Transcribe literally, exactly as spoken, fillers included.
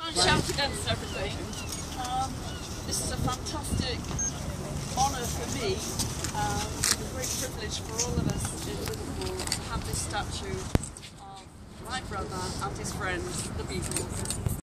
try and shout against everything. Um, this is a fantastic honour for me, um, a great privilege for all of us in Liverpool to have this statue of my brother and his friends, the Beatles.